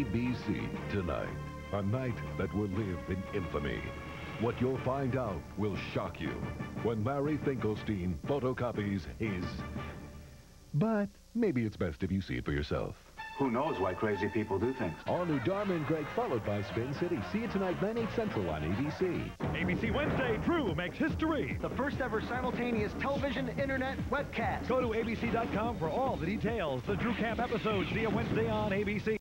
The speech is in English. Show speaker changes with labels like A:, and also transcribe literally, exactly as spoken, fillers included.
A: B C tonight. A night that will live in infamy. What you'll find out will shock you when Larry Finkelstein photocopies his. But maybe it's best if you see it for yourself.
B: Who knows why crazy people do things?
A: All new Dharma and Greg, followed by Spin City. See it tonight, nine, eight Central on A B C.
C: A B C Wednesday, Drew makes history.
D: The first ever simultaneous television internet webcast.
C: Go to A B C dot com for all the details. The Drew Camp episode. See you Wednesday on A B C.